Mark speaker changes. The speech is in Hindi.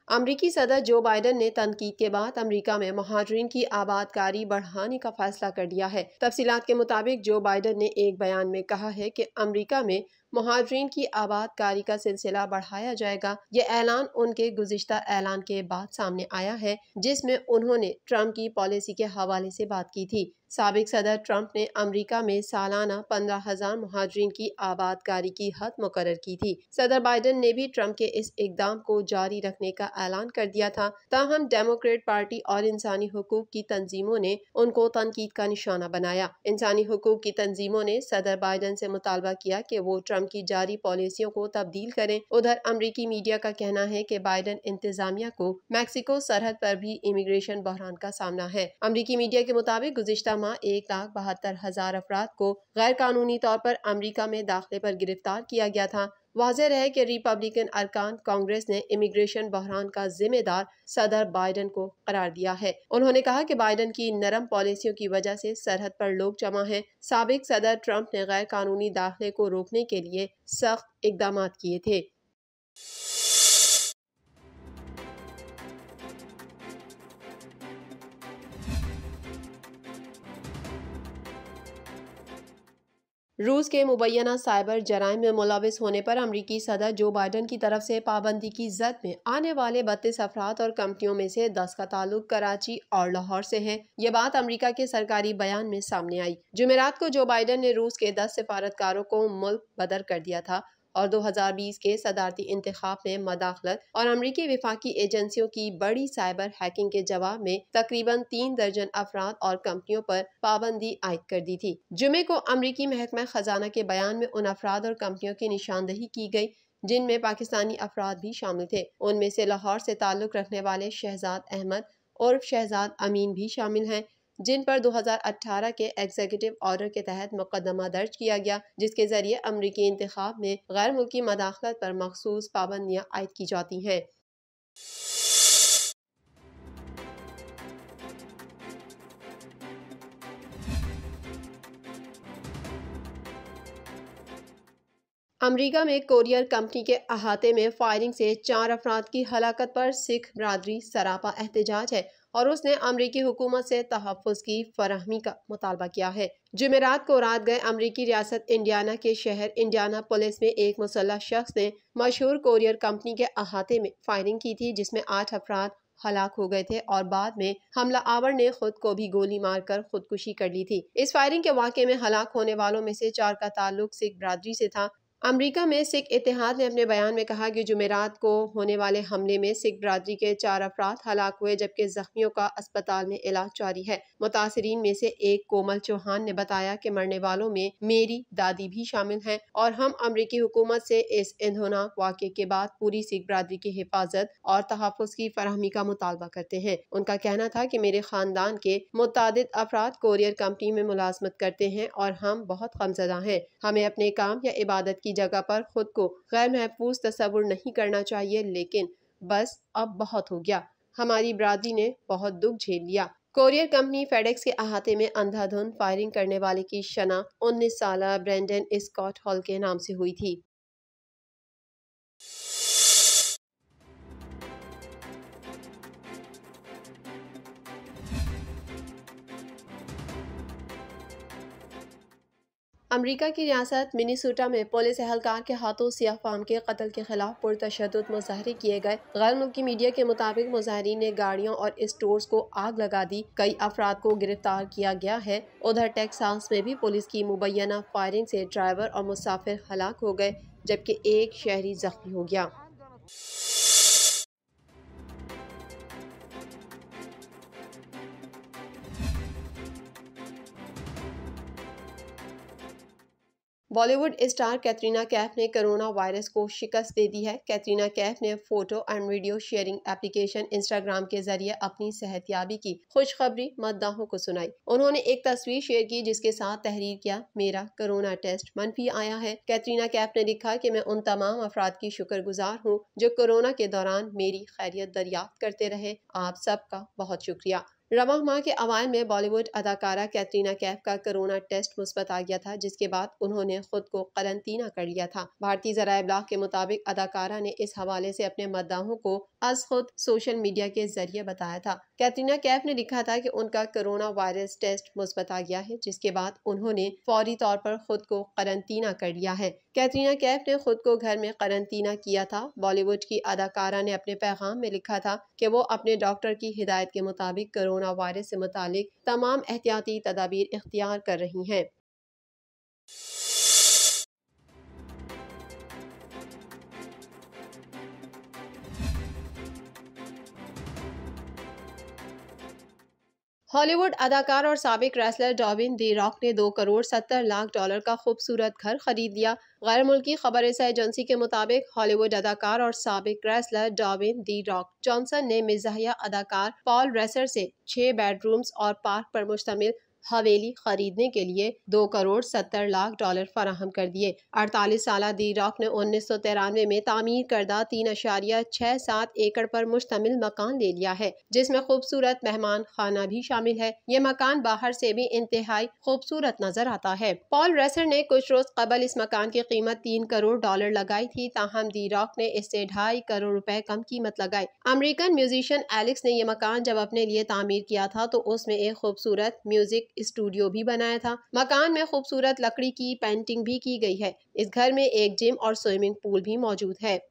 Speaker 1: अमरीकी सदर जो बाइडन ने तनकीद के बाद अमरीका में महाजरीन की आबादकारी बढ़ाने का फैसला कर लिया है। तफसीलात के मुताबिक जो बाइडन ने एक बयान में कहा है कि अमरीका में महाजरीन की आबादकारी का सिलसिला बढ़ाया जाएगा। ये ऐलान उनके गुज़िश्ता ऐलान के बाद सामने आया है, जिसमें उन्होंने ट्रंप की पॉलिसी के हवाले से बात की थी। साबिक सदर ट्रंप ने अमरीका में सालाना 15,000 महाजरीन की आबादकारी की हद मुकर्रर की थी। सदर बाइडन ने भी ट्रंप के इस इकदाम को जारी रखने का ऐलान कर दिया था। ताहम डेमोक्रेट पार्टी और इंसानी हुकूक की तंजीमों ने उनको तनकीद का निशाना बनाया। इंसानी हुकूक की तंजीमों ने सदर बाइडन से मुतालबा किया कि वो ट्रंप की जारी पॉलिसियों को तब्दील करें। उधर अमरीकी मीडिया का कहना है कि बाइडन इंतजामिया को मैक्सिको सरहद पर भी इमिग्रेशन बहरान का सामना है। अमरीकी मीडिया के मुताबिक गुज़िश्ता माह 1,72,000 अफराद को गैर कानूनी तौर पर अमरीका में दाखिले पर गिरफ्तार किया गया था। वाज़ेह है कि रिपब्लिकन अरकान कांग्रेस ने इमिग्रेशन बहरान का जिम्मेदार सदर बाइडन को करार दिया है। उन्होंने कहा कि बाइडन की नरम पॉलिसियों की वजह से सरहद पर लोग जमा हैं। साबिक सदर ट्रंप ने गैर कानूनी दाखिले को रोकने के लिए सख्त इकदाम किए थे। रूस के मुबैना साइबर जराइम में मुलविस होने पर अमरीकी सदर जो बाइडन की तरफ से पाबंदी की जद में आने वाले 32 अफराद और कंपनियों में से 10 का ताल्लुक कराची और लाहौर से है। ये बात अमरीका के सरकारी बयान में सामने आई। जुमेरात को जो बाइडन ने रूस के 10 सिफारतकारों को मुल्क बदर कर दिया था और 2020 के सदारती इंतखाब में मदाखलत और अमरीकी विफाकी एजेंसियों की बड़ी साइबर हैकिंग के जवाब में तकरीबन 3 दर्जन अफराद और कंपनियों पर पाबंदी आयद कर दी थी। जुमे को अमरीकी महकमा खजाना के बयान में उन अफराद और कंपनियों की निशानदही की गई जिनमें पाकिस्तानी अफराद भी शामिल थे। उनमें से लाहौर से ताल्लुक रखने वाले शहजाद अहमद उर्फ शहजाद अमीन भी शामिल हैं, जिन पर 2018 के एग्जीक्यूटिव ऑर्डर के तहत मुकदमा दर्ज किया गया, जिसके जरिए अमरीकी इंतखाब में गैर मुल्की मदाखलत पर मखसूस पाबंदियां आयद की जाती हैं। अमरीका में कोरियर कंपनी के अहाते में फायरिंग से 4 अफराद की हलाकत पर सिख बरादरी सरापा एहतजाज है और उसने अमरीकी हुकूमत से तहफ़्फ़ुज़ की फराहमी का मुतालबा किया है। जुमेरात को रात गए अमरीकी रियासत इंडियाना के शहर इंडियाना पुलिस में एक मुसल्लह शख्स ने मशहूर कोरियर कंपनी के अहाते में फायरिंग की थी, जिसमें 8 अफराद हलाक हो गए थे और बाद में हमला आवर ने खुद को भी गोली मारकर खुदकुशी कर ली थी। इस फायरिंग के वाक़े में हलाक होने वालों में से 4 का ताल्लुक सिख बरादरी से था। अमरीका में सिख इत्तेहाद ने अपने बयान में कहा कि जुमेरात को होने वाले हमले में सिख बरादरी के 4 अफराद हलाक हुए, जबकि जख्मियों का अस्पताल में इलाज जारी है। मुतासिरीन में से एक कोमल चौहान ने बताया कि मरने वालों में मेरी दादी भी शामिल हैं और हम अमरीकी हुकूमत से इस इंदौनाक वाक़े के बाद पूरी सिख बरादरी की हिफाजत और तहफ़्फ़ुज़ की फराहमी का मुतालबा करते हैं। उनका कहना था कि मेरे खानदान के मुतादिद अफराद कोरियर कंपनी में मुलाजमत करते हैं और हम बहुत गमज़दा हैं। हमें अपने काम या इबादत की जगह पर खुद को गैर महफूज तस्वुर नहीं करना चाहिए, लेकिन बस अब बहुत हो गया। हमारी बरादरी ने बहुत दुख झेल लिया। कोरियर कंपनी फेडेक्स के अहाते में अंधाधुंध फायरिंग करने वाले की शना 19 साल ब्रेंडन स्कॉट हॉल के नाम से हुई थी। अमरीका की रियासत मिनीसोटा में पुलिस एहलकार के हाथों सियाह फाम के कत्ल के खिलाफ पुरतशद्दुद मुजाहरे किए गए। गैर मुल्की मीडिया के मुताबिक मुजाहरीन ने गाड़ियों और स्टोर्स को आग लगा दी। कई अफराद को गिरफ्तार किया गया है। उधर टेक्सास में भी पुलिस की मुबैना फायरिंग से ड्राइवर और मुसाफिर हलाक हो गए, जबकि एक शहरी जख्मी हो गया। बॉलीवुड स्टार कैटरीना कैफ ने कोरोना वायरस को शिकस्त दे दी है। कैटरीना कैफ ने photo and video sharing application Instagram के जरिए अपनी सेहतयाबी की खुशखबरी मद्दाहों को सुनाई। उन्होंने एक तस्वीर शेयर की जिसके साथ तहरीर किया, मेरा कोरोना टेस्ट मनफी आया है। कैटरीना कैफ ने लिखा कि मैं उन तमाम अफराद की शुक्रगुजार हूँ जो कोरोना के दौरान मेरी खैरियत दरियाफ्त करते रहे। आप सबका बहुत शुक्रिया। रवां माह के अवाइल में बॉलीवुड अदाकारा कैटरीना कैफ का कोरोना टेस्ट मुस्बत आ गया था, जिसके बाद उन्होंने खुद को करंतना कर लिया था। भारतीय ज़राए इब्लाग के मुताबिक अदाकारा ने इस हवाले से अपने मद्दाहों को आज खुद सोशल मीडिया के जरिए बताया था। कैटरीना कैफ ने लिखा था कि उनका कोरोना वायरस टेस्ट मुस्बत आ गया है, जिसके बाद उन्होंने फौरी तौर पर खुद को करंतना कर लिया है। कैटरीना कैफ ने खुद को घर में करंतना किया था। बॉलीवुड की अदाकारा ने अपने पैगाम में लिखा था कि वो अपने डॉक्टर की हिदायत के मुताबिक कोरोना वायरस से मुतालिक तमाम एहतियाती तदाबीर इख्तियार कर रही हैं। हॉलीवुड अदाकार और साबिक रेसलर डॉबिन दी रॉक ने $2 करोड़ 70 लाख का खूबसूरत घर खरीद लिया। गैर मुल्की खबर एजेंसी के मुताबिक हॉलीवुड अदाकार और साबिक रेसलर डॉबिन दी रॉक जॉनसन ने मिज़ाहिया अदाकार पॉल रेसर से 6 बेडरूम्स और पार्क पर मुश्तमिल हवेली खरीदने के लिए $2 करोड़ 70 लाख फराहम कर दिए। 48 साल दी रॉक ने 1993 में तामीर करदा 3.67 एकड़ पर मुश्तमिल मकान ले लिया है, जिसमें खूबसूरत मेहमान खाना भी शामिल है। ये मकान बाहर से भी इंतहाई खूबसूरत नजर आता है। पॉल रेसर ने कुछ रोज कबल इस मकान की कीमत $3 करोड़ लगाई थी, ताहम दी रॉक ने इससे $2.5 करोड़ रुपए कम कीमत लगाई। अमेरिकन म्यूजिशियन एलेक्स ने यह मकान जब अपने लिए तामीर किया था तो उसमें एक खूबसूरत म्यूजिक स्टूडियो भी बनाया था। मकान में खूबसूरत लकड़ी की पेंटिंग भी की गई है। इस घर में एक जिम और स्विमिंग पूल भी मौजूद है।